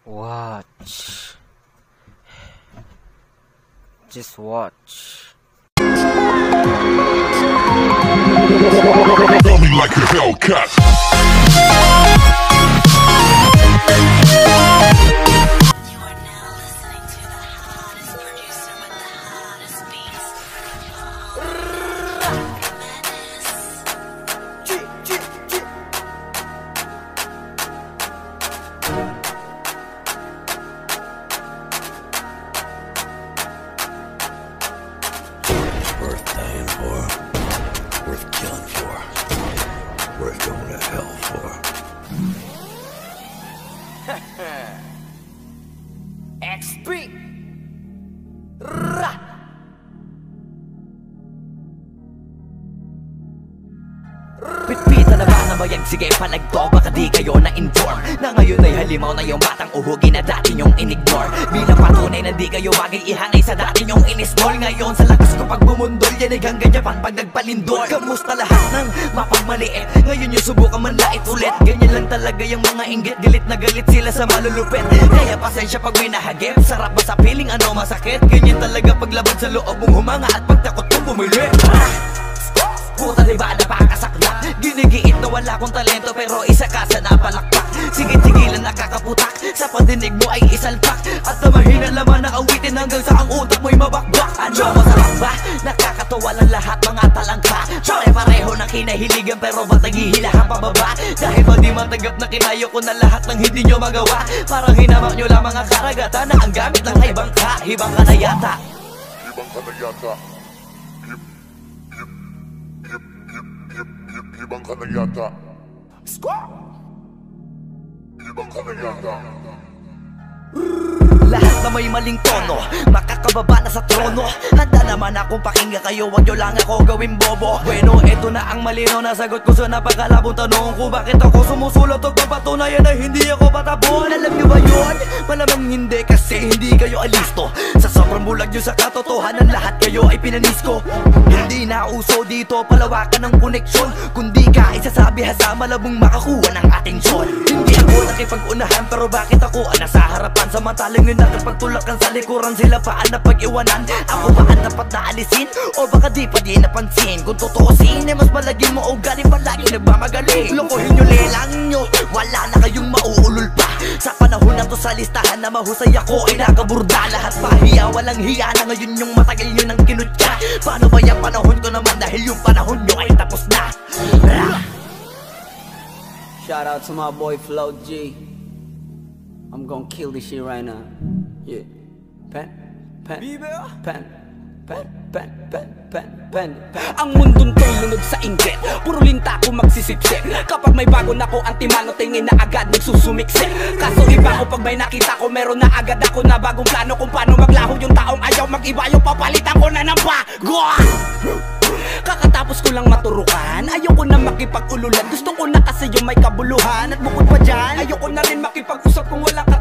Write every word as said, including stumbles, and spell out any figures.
Watch. Just watch. Tell me like a Hellcat. You are now listening to the hottest producer with the hottest beats. Worth dying for, worth killing for, worth going to hell for. X P. Pitpitan na ba na bayag? Sige palagto, baka di kayo na-inform na ngayon ay halimaw na yung batang uhugin na dati nyong in-ignore. Bilang patunay na di kayo bagay ihanay sa dati nyong in-small. Ngayon sa lakas ko pag bumundol, yanig hanggang Japan pag nagpalindol. Kamusta lahat ng mapagmaliit? Ngayon yung subukan manlait ulit. Ganyan lang talaga yung mga inggit, galit na galit sila sa malulupit. Kaya pasensya pag winahagip, sarap ba sa piling ano masakit? Ganyan talaga paglaban sa loob mong humanga at pagtakot mong bumili. Puta diba napakasaklap? Ginigiit na wala kong talento pero isa ka sa napalakpak. Sige-tigilan nakakaputak, sa pandinig mo ay isalpak. At na mahina laman na awitin hanggang sa ang utak mo'y mabakbak. Ano masarap ba? Nakakatawa lang lahat mga talangka. Pare-pareho ng kinahiligan pero ba't naghihilahan pababa? Dahil ba di matanggap na kinayo ko na lahat ng hindi nyo magawa? Parang hinamak nyo lang mga karagatan na ang gamit lang ay bangka. Hibang ka na yata. Hibang ka na yata. Hibang ka na yata. Squawk! Hibang ka na yata. Lahat na may maling tono, makakababa na sa trono. Handa naman akong pakinggan kayo, wag nyo lang ako gawin bobo. Bueno, eto na ang malinaw na sagot ko sa napakalabong tanong ko. Bakit ako sumusulot o papatunayan na hindi ako patabon? Alam nyo ba yun? Malamang hindi kasi hindi kayo alisto. Sa sobrang bulag nyo sa katotohanan, lahat kayo ay pinanisko. Hindi na uso dito palawakan ng koneksyon, kundi ka isasabi hasa malabong makakuha ng atensyon. Hindi ako nakipag-unahan pero bakit ako ang nasa harapan? Samantalang yun nakipagtulakan sa likuran, sila pa ang napag-iwanan. Ako ba ang dapat na alisin? O baka di pa di napansin? Kung totoosin ay mas malagin mo o galing palagi nagmamagaling. Lokohin nyo lelang nyo, wala na kayong mauulol pa. Sa panahon na to sa listahan na mahusay ako ay nakaburda. Lahat pahiya, walang hiya na ngayon yung matagal nyo nang kinutya. Paano ba yung panahon ko naman dahil yung panahon nyo ay tapos na? Shout out to my boy Flo G. I'm gonna kill this shit right now. Yeah. Pen, pen, pen, pen, pen, pen, pen, pen, pen. Ang mundong to'y lunod sa inggit, puro linta ko magsisipsip. Kapag may bago na ko antimano, tingin na agad nagsusumiksik. Kaso iba ko pag may nakita ko, meron na agad ako na bagong plano kung paano maglaho yung taong ayaw mag-iba. Yung papalitan ko na ng bago. Kakatapos ko lang maturukan, ayoko na makipag-ululan. Gusto ko na kasi yung may kabuluhan. At bukod pa dyan, ayoko na rin makipag-usap kung wala ka